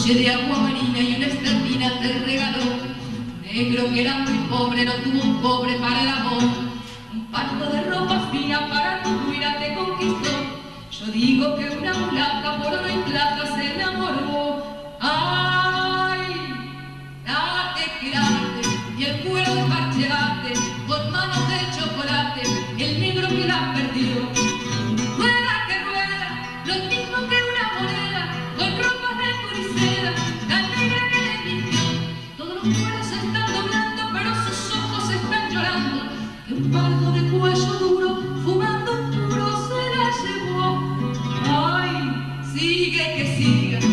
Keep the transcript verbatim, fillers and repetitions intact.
noche de agua marina y una esterlina te regaló. Negro que era muy pobre, no tuvo un cobre para el amor. Un parto de ropa fina para tu ruina te conquistó. Yo digo que una mulata por oro y plata se enamoró. ¡Ay! Date que date, y el cuero de parcherate, con manos de chocolate, el negro que la perdió. Rueda que rueda, lo mismo que una moneda, con ropas de turicera, la negra que le vistió. Todos los cueros se están doblando, pero sus ojos están llorando, y un pardo de cuello duro, fumando puro, se la llevó. ¡Ay! Sigue que siga,